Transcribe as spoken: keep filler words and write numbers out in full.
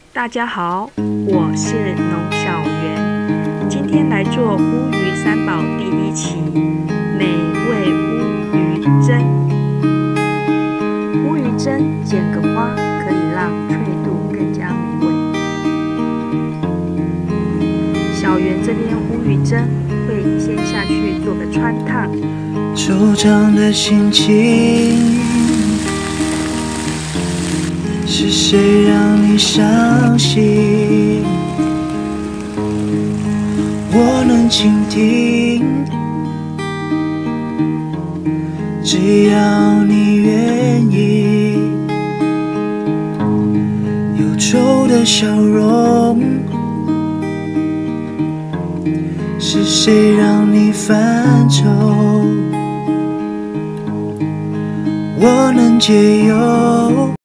大家好，我是农小圆，今天来做乌鱼三宝第一期，美味乌鱼蒸。乌鱼蒸剪个花，可以让脆度更加美味。小圆这边乌鱼蒸会先下去做个穿烫。 惆怅的心情，是谁让你伤心？我能倾听，只要你愿意。忧愁的笑容，是谁让你犯愁？我能解忧，